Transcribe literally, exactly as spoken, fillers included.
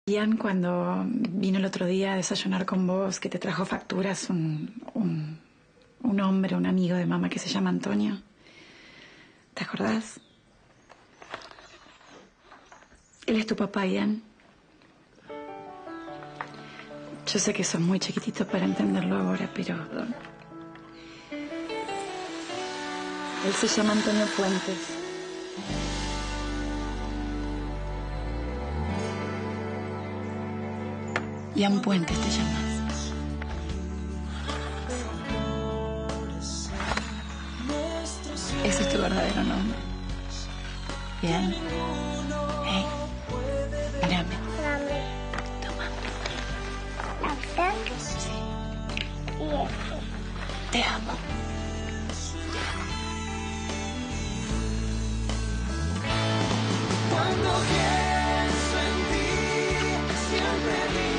Ian, cuando vino el otro día a desayunar con vos, que te trajo facturas, un, un, un hombre, un amigo de mamá que se llama Antonio. ¿Te acordás? Él es tu papá, Ian. Yo sé que sos muy chiquitito para entenderlo ahora, pero... Él se llama Antonio Puentes. Ian Puentes te llamas. Ese es tu verdadero nombre. Bien. Hey, mírame. Toma. Sí. Te amo. Cuando pienso en ti, siempre